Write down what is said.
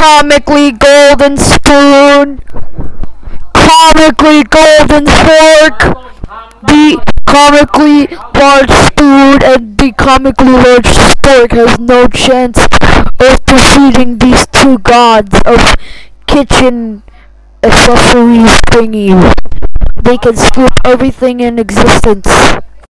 comically golden spoon, comically golden fork, the comically large spoon and the comically large fork has no chance of defeating these two gods of kitchen accessories thingy. They can scoop everything in existence.